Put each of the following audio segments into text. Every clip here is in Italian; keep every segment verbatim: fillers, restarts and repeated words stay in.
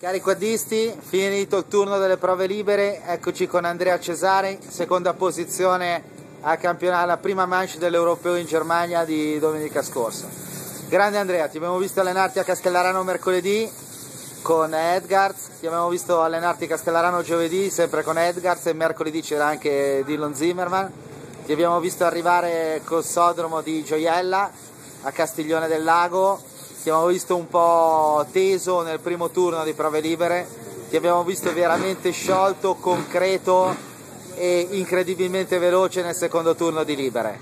Cari quaddisti, finito il turno delle prove libere, eccoci con Andrea Cesari, seconda posizione al campionato, alla prima manche dell'Europeo in Germania di domenica scorsa. Grande Andrea, ti abbiamo visto allenarti a Castellarano mercoledì con Edgards, ti abbiamo visto allenarti a Castellarano giovedì sempre con Edgards e mercoledì c'era anche Dylan Zimmerman, ti abbiamo visto arrivare col Sodromo di Gioiella a Castiglione del Lago. Ti abbiamo visto un po' teso nel primo turno di prove libere, ti abbiamo visto veramente sciolto, concreto e incredibilmente veloce nel secondo turno di libere.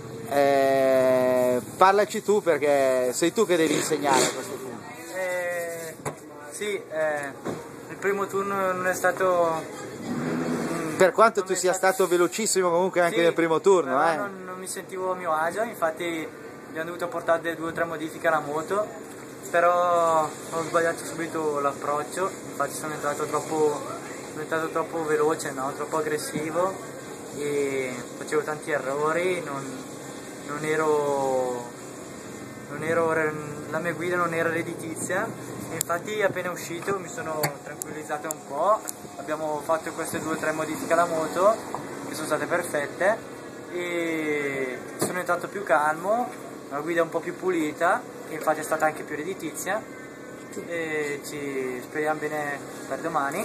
Eh, parlaci tu perché sei tu che devi insegnare a questo punto. Eh, sì, eh, il primo turno non è stato... Per quanto tu sia stato velocissimo comunque anche sì, nel primo turno. Però eh. non, non mi sentivo a mio agio, infatti abbiamo dovuto portare due o tre modifiche alla moto, però ho sbagliato subito l'approccio, infatti sono entrato troppo, sono entrato troppo veloce, no? Troppo aggressivo e facevo tanti errori, non, non, ero, non ero, la mia guida non era redditizia e infatti appena uscito mi sono tranquillizzato un po', abbiamo fatto queste due o tre modifiche alla moto che sono state perfette e sono entrato più calmo, una guida un po' più pulita, che infatti è stata anche più redditizia e ci speriamo bene per domani.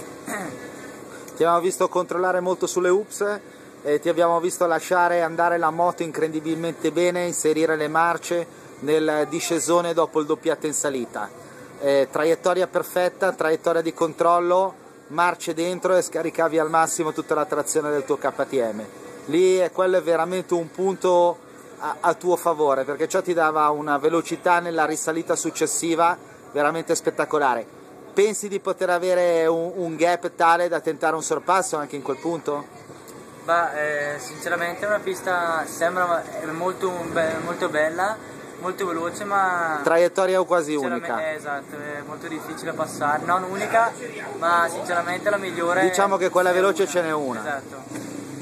Ti abbiamo visto controllare molto sulle U P S e ti abbiamo visto lasciare andare la moto incredibilmente bene, inserire le marce nel discesone dopo il doppiato in salita. Eh, traiettoria perfetta, traiettoria di controllo, marce dentro e scaricavi al massimo tutta la trazione del tuo K T M. Lì è quello è veramente un punto a, a tuo favore, perché ciò ti dava una velocità nella risalita successiva veramente spettacolare. Pensi di poter avere un, un gap tale da tentare un sorpasso anche in quel punto? Beh, eh, sinceramente è una pista sembra molto, molto bella, molto veloce, ma traiettoria quasi unica. Esatto, è molto difficile passare, non unica, ma sinceramente la migliore. Diciamo che quella veloce una. ce n'è una. Esatto.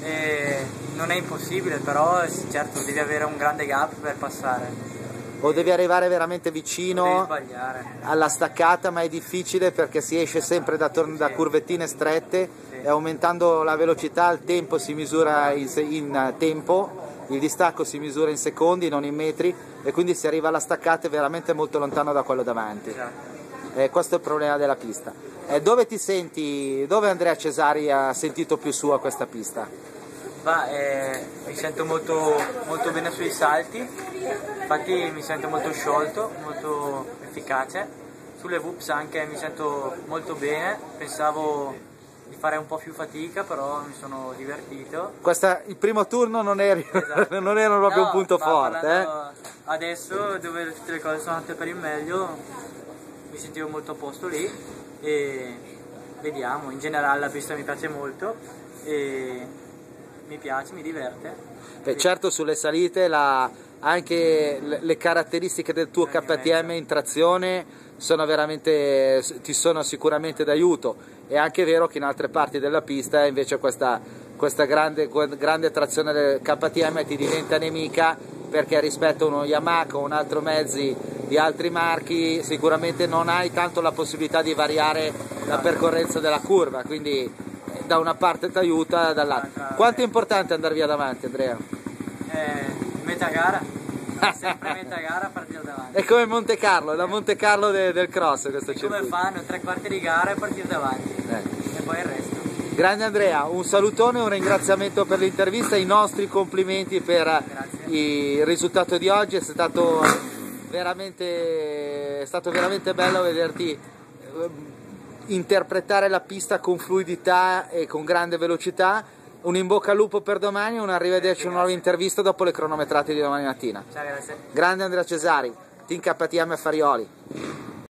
E non è impossibile, però certo devi avere un grande gap per passare. O devi arrivare veramente vicino alla staccata, ma è difficile perché si esce sempre da, sì. da curvettine strette, sì. E aumentando la velocità il tempo si misura in, in tempo, il distacco si misura in secondi, non in metri, e quindi si arriva alla staccata veramente molto lontano da quello davanti. Esatto. Eh, questo è il problema della pista. Eh, dove ti senti, dove Andrea Cesari ha sentito più su a questa pista? Bah, eh, mi sento molto, molto bene sui salti, infatti mi sento molto sciolto, molto efficace. Sulle V U P S anche mi sento molto bene, pensavo di fare un po' più fatica, però mi sono divertito. Questa, il primo turno non, eri, esatto. non era proprio no, un punto forte. Eh? Adesso, dove tutte le cose sono andate per il meglio, mi sentivo molto a posto lì e vediamo, in generale la pista mi piace molto e mi piace, mi diverte. Beh, certo sulle salite la, anche le caratteristiche del tuo K T M in trazione sono veramente, ti sono sicuramente d'aiuto. È anche vero che in altre parti della pista invece questa, questa grande, grande trazione del K T M ti diventa nemica, perché rispetto a uno Yamaha o un altro mezzi di altri marchi sicuramente non hai tanto la possibilità di variare la percorrenza della curva, quindi da una parte ti aiuta, dall'altra. Quanto è importante andare via davanti, Andrea? Eh, metà gara, sempre metà gara a partire davanti. È come Monte Carlo, la Monte Carlo de, del cross questo è come fanno tre quarti di gara e partire davanti, eh. E poi il resto. Grande Andrea, un salutone, un ringraziamento per l'intervista, i nostri complimenti per Grazie. Il risultato di oggi, è stato veramente, è stato veramente bello vederti interpretare la pista con fluidità e con grande velocità. Un in bocca al lupo per domani, un arrivederci, una nuova intervista dopo le cronometrate di domani mattina. Ciao, grazie. Grande Andrea Cesari, Team K T M Farioli.